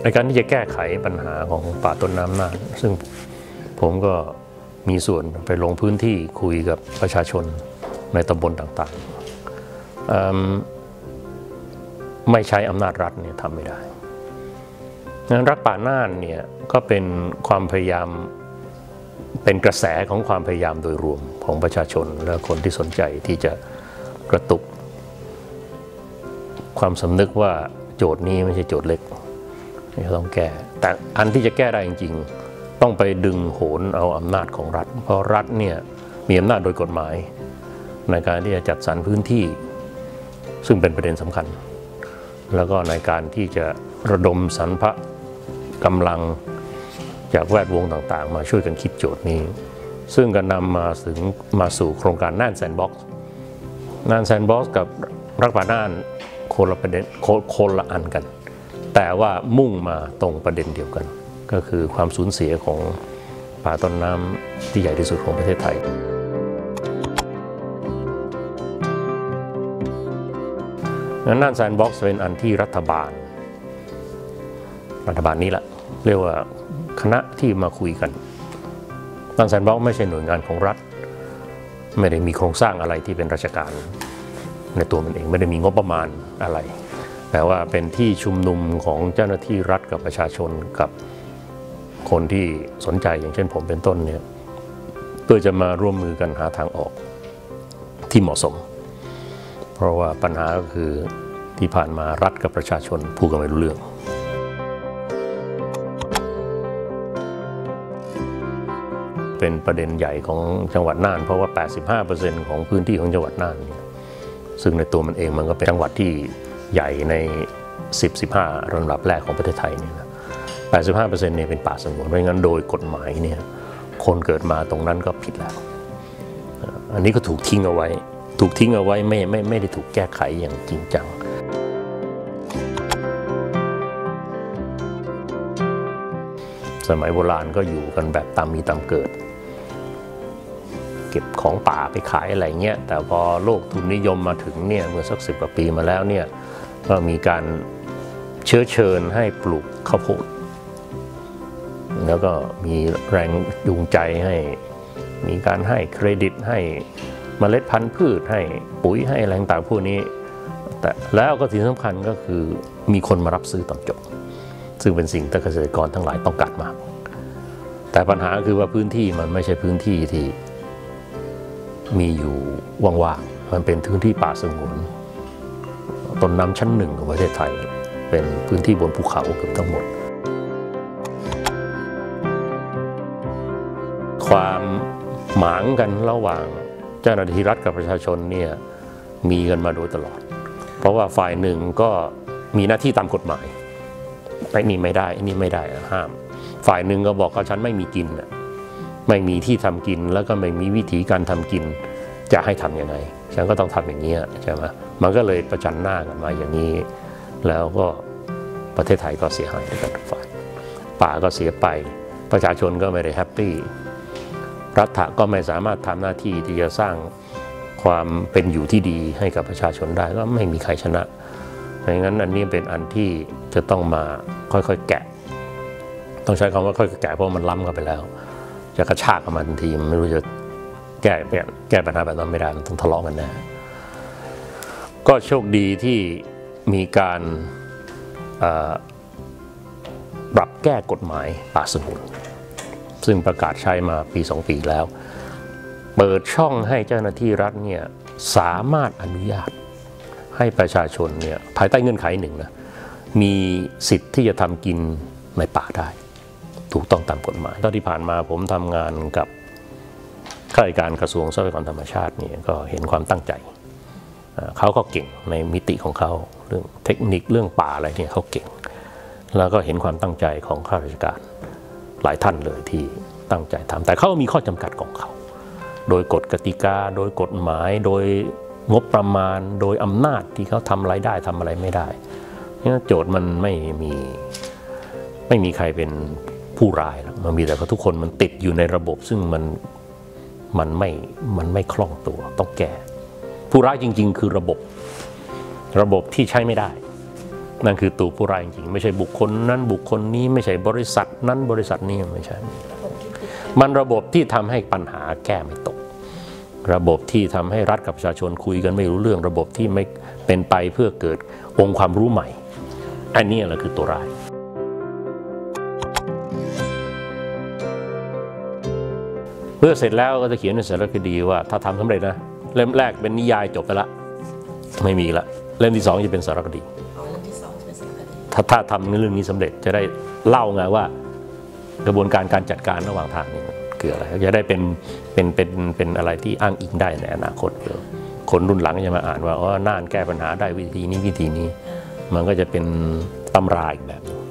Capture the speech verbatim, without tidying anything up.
ในการที่จะแก้ไขปัญหาของป่าต้นน้ำน่านซึ่งผมก็มีส่วนไปลงพื้นที่คุยกับประชาชนในตำบลต่างๆไม่ใช้อำนาจรัฐเนี่ยทำไม่ได้งั้นรักป่าน่านเนี่ยก็เป็นความพยายามเป็นกระแสของความพยายามโดยรวมของประชาชนและคนที่สนใจที่จะกระตุกความสำนึกว่าโจทย์นี้ไม่ใช่โจทย์เล็กที่ต้องแก้แต่อันที่จะแก้ได้จริงๆต้องไปดึงโหนเอาอำนาจของรัฐเพราะรัฐเนี่ยมีอำนาจโดยกฎหมายในการที่จะจัดสรรพื้นที่ซึ่งเป็นประเด็นสำคัญแล้วก็ในการที่จะระดมสรรพกำลังจากแวดวงต่างๆมาช่วยกันคิดโจทย์นี้ซึ่งก็นำมาถึงมาสู่โครงการน่านแซนด์บ็อกซ์น่านแซนด์บ็อกซ์กับรักป่าน่านคนละประเด็นคนละอันกันแต่ว่ามุ่งมาตรงประเด็นเดียวกันก็คือความสูญเสียของป่าต้นน้ำที่ใหญ่ที่สุดของประเทศไทยน่านแซนด์บ็อกซ์เป็นอันที่รัฐบาลรัฐบาลนี้แหละเรียกว่าคณะที่มาคุยกันน่านแซนด์บ็อกซ์ไม่ใช่หน่วยงานของรัฐไม่ได้มีโครงสร้างอะไรที่เป็นราชการในตัวมันเองไม่ได้มีงบประมาณอะไรแต่ว่าเป็นที่ชุมนุมของเจ้าหน้าที่รัฐกับประชาชนกับคนที่สนใจอย่างเช่นผมเป็นต้นเนี่ยเพื่อจะมาร่วมมือกันหาทางออกที่เหมาะสมเพราะว่าปัญหาก็คือที่ผ่านมารัฐกับประชาชนพูดกันไม่รู้เรื่องเป็นประเด็นใหญ่ของจังหวัดน่านเพราะว่า แปดสิบห้าเปอร์เซ็นต์ ของพื้นที่ของจังหวัดน่านซึ่งในตัวมันเองมันก็เป็นจังหวัดที่ใหญ่ใน สิบ สิบห้า ลำดับแรกของประเทศไทยเนี่ยนะ แปดสิบห้าเปอร์เซ็นต์ เนี่ยเป็นป่าสงวนเพราะงั้นโดยกฎหมายเนี่ยคนเกิดมาตรงนั้นก็ผิดแล้วอันนี้ก็ถูกทิ้งเอาไว้ถูกทิ้งเอาไว้ไม่ไม่ไม่ได้ถูกแก้ไขอย่างจริงจังสมัยโบราณก็อยู่กันแบบตามมีตามเกิดเก็บของป่าไปขายอะไรเงี้ยแต่พอโลกทุนนิยมมาถึงเนี่ยเมื่อสักสิบกว่าปีมาแล้วเนี่ยก็มีการเชื้อเชิญให้ปลูกข้าวโพดแล้วก็มีแรงจูงใจให้มีการให้เครดิตให้เมล็ดพันธุ์พืชให้ปุ๋ยให้แรงต่างพวกนี้แต่แล้วก็สิ่งสำคัญก็คือมีคนมารับซื้อตอนจบซึ่งเป็นสิ่งที่เกษตรกรทั้งหลายต้องการมากแต่ปัญหาคือว่าพื้นที่มันไม่ใช่พื้นที่ที่มีอยู่ว่างๆมันเป็นพื้นที่ป่าสงวนต้นน้ำชั้นหนึ่งของประเทศไทยเป็นพื้นที่บนภูเขาเกือบทั้งหมดความหมางกันระหว่างเจ้าหน้าที่รัฐกับประชาชนเนี่ยมีกันมาโดยตลอดเพราะว่าฝ่ายหนึ่งก็มีหน้าที่ตามกฎหมายไอ้นี่ไม่ได้ไอ้นี่ไม่ได้ห้ามฝ่ายหนึ่งก็บอกว่าฉันไม่มีกินไม่มีที่ทำกินแล้วก็ไม่มีวิธีการทำกินจะให้ทำยังไงฉันก็ต้องทำอย่างนี้ใช่ไหมมันก็เลยประจันหน้ากันมาอย่างนี้แล้วก็ประเทศไทยก็เสียหายด้วยกันทุกฝ่ายป่าก็เสียไปประชาชนก็ไม่ได้แฮปปี้รัฐก็ไม่สามารถทำหน้าที่ที่จะสร้างความเป็นอยู่ที่ดีให้กับประชาชนได้ก็ไม่มีใครชนะเพราะงั้นอันนี้เป็นอันที่จะต้องมาค่อยๆแกะต้องใช้คำว่าค่อยๆแกะเพราะมันล้ำเข้าไปแล้วจะกระชากกับมันทันทีมันไม่รู้จะแก้แก้ปัญหาแบบนั้นไม่ได้มันต้องทะเลาะกันแน่ก็โชคดีที่มีการปรับแก้กฎหมายป่าสงวนซึ่งประกาศใช้มาปีสองปีแล้วเปิดช่องให้เจ้าหน้าที่รัฐเนี่ยสามารถอนุญาตให้ประชาชนเนี่ยภายใต้เงื่อนไขหนึ่งนะมีสิทธิ์ที่จะทำกินในป่าได้ถูกต้องตามกฎหมายตอนที่ผ่านมาผมทำงานกับข้าราชการกระทรวงทรัพยากรธรรมชาติเนี่ยก็เห็นความตั้งใจเขาก็เก่งในมิติของเขาเรื่องเทคนิคเรื่องป่าอะไรเนี่ยเขาเก่งแล้วก็เห็นความตั้งใจของข้าราชการหลายท่านเลยที่ตั้งใจทำแต่เขามีข้อจำกัดของเขาโดยกฎกติกาโดยกฎหมายโดยงบประมาณโดยอำนาจที่เขาทำอะไรได้ทำอะไรไม่ได้เนี่ยโจทย์มันไม่มีไม่มีใครเป็นผู้ร้ายหรอกมันมีแต่ว่าทุกคนมันติดอยู่ในระบบซึ่งมันมันไม่มันไม่คล่องตัวต้องแก้ผู้ร้ายจริงๆคือระบบระบบที่ใช้ไม่ได้นั่นคือตัวผู้ร้ายจริงๆไม่ใช่บุคคลนั้นบุคคลนี้ไม่ใช่บริษัทนั้นบริษัทนี้ไม่ใช่มันระบบที่ทำให้ปัญหาแก้ไม่ตกระบบที่ทำให้รัฐกับประชาชนคุยกันไม่รู้เรื่องระบบที่ไม่เป็นไปเพื่อเกิดองค์ความรู้ใหม่อันนี้แหละคือตัวร้ายเพื่อเสร็จแล้วก็จะเขียนในสารคดีว่าถ้าทำสำเร็จนะเล่มแรกเป็นนิยายจบไปละไม่มีละเล่มที่สองจะเป็นสารคดีถ้าถ้าทำเรื่องนี้สำเร็จจะได้เล่าไงว่ากระบวนการการจัดการระหว่างทางนี้คืออะไรจะได้เป็นเป็นเป็นเป็นอะไรที่อ้างอิงได้ในอนาคตคนรุ่นหลังจะมาอ่านว่าอ๋อน่านแก้ปัญหาได้วิธีนี้วิธีนี้มันก็จะเป็นตำราอีกแบบ